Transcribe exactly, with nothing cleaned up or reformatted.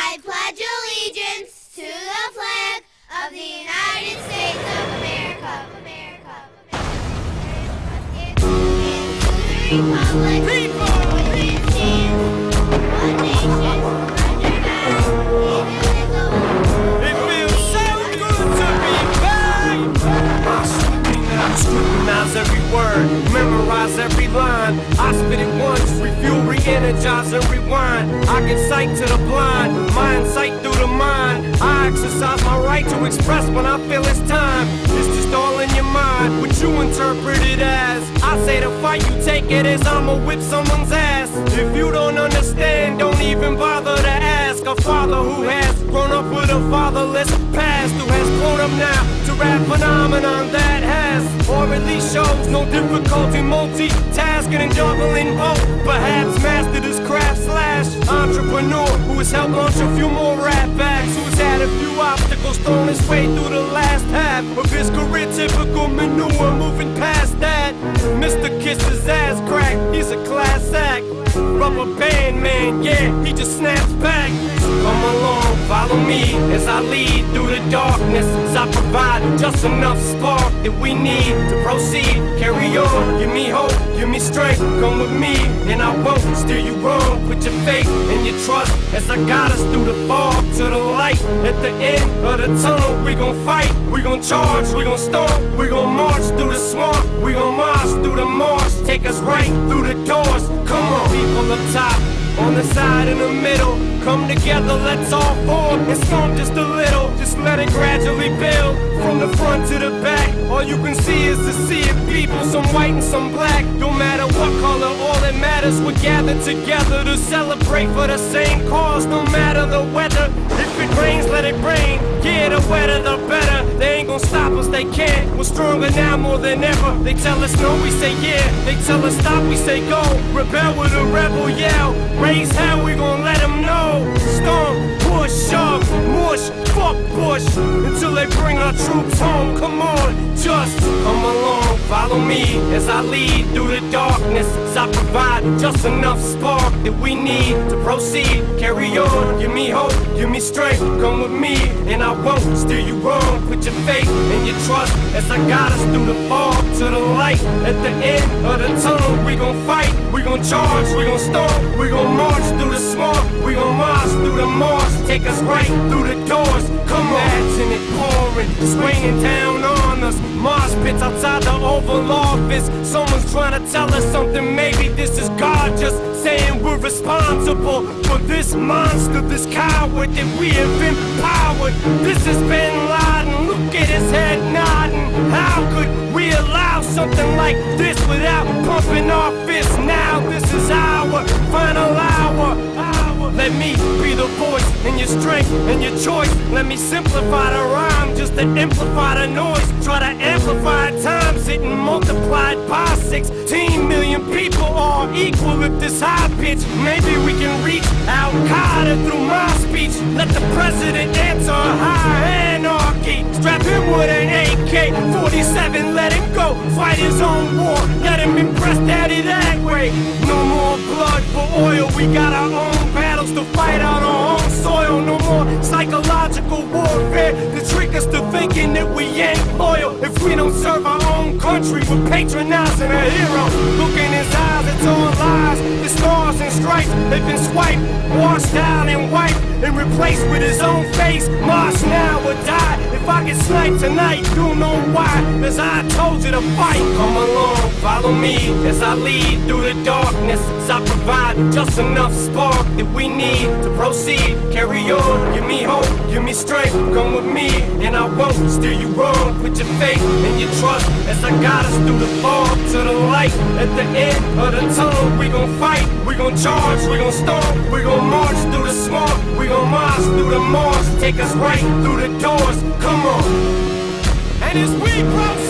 I pledge allegiance to the flag of the United States of America, and to the republic for which it stands, one nation, under God, indivisible. It feels so good to be back. I scrutinize, scrutinize every word, memorize every line. I spit it once, refuel, re-energize, and rewind. I get sight to the blind, mind sight through the mind. I exercise my right to express when I feel it's time. It's just all in your mind, what you interpret it as. I say the fight, you take it as I'ma whip someone's ass. If you don't understand, don't even bother to ask. A father who has grown up with a fatherless past, who has grown up now to rap phenomenon that has, or at least shows no difficulty multitasking and juggling both. Perhaps mastered his craft slash entrepreneur who has helped launch a few more rap acts, who's had a few obstacles thrown his way through the last half of his career. Typical manure, moving past that. Mister Kisses ass crack, he's a class act. Rubber band man, yeah, he just snaps back. Come along, follow me as I lead through the darkness, as I provide just enough spark that we need to proceed. Carry on, give me hope, give me strength. Come with me, and I won't steer you wrong. Put your faith and your trust as I guide us through the fog to the light. At the end of the tunnel, we gon' fight, we gon' charge, we gon' storm, we gon' march through the swamp, we gon' march through the marsh. Take us right through the doors. Come on, people up top, on the side, in the middle, come together, let's all form and storm just a little. Just let it gradually build from the front to the back. All you can see is the sea of people, some white and some black. No matter what color, all that matters, we're gathered together to celebrate for the same cause. No matter the weather, if it rains, let it rain. Yeah, the wetter the better. They ain't gonna stop us, they can't. We're stronger now more than ever. They tell us no, we say yeah. They tell us stop, we say go. Rebel with a rebel yell. Raise hell, we gon' let them know. Storm, push, shove, mush, fuck push, until they bring our troops home. Come on, just come along, follow me as I lead through the darkness, as I provide just enough spark that we need to proceed. Carry on, give me hope, give me strength. Come with me, and I won't steer you wrong. Put your faith and your trust as I guide us through the fog to the light. At the end of the tunnel, we gon' fight, we gon' charge, we gon' storm, we gon' march through the swamp, we gon' march through the marsh. Take us right through the doors. Come on, imagine it pouring, swinging down on us. Mosh pits outside the Oval Office. Someone's trying to tell us something. Maybe this is God just saying we're responsible for this monster, this coward that we have empowered. This is Bin Laden, look at his head nodding. How could we allow something like this without pumping our fists? Now this is our final hour, hour. Let me be the voice and your strength and your choice. Let me simplify the rhyme just to amplify the noise. Try to amplify times it and multiplied by sixteen million people are equal at this high pitch. Maybe we can reach Al-Qaeda through my speech. Let the president answer high anarchy. Strap him with an A K forty-seven, let him go fight his own war. Let him impress daddy that way. No more blood for oil, we got our own battles to fight on our own soil. No more psychological warfare to trick us to thinking that we ain't loyal. If we don't serve our own country, we're patronizing a hero. Look in his eyes, it's all lies. The stars and stripes, they've been swiped, washed out and wiped, and replaced with his own face. March now or die. If I get sniped tonight, you'll know why. As I told you to fight. Come along, follow me as I lead through the darkness, as I provide just enough spark that we need to proceed. Carry on, give me hope, give me strength. Come with me, and I won't steer you wrong. Put your faith and your trust as I guide us through the fog to the light. At the end of the tunnel, we gon' fight, we gon' charge, we gon' storm, we gon' march through the swamp, we gon' march through the marsh. Take us right through the doors. Come on. And as we proceed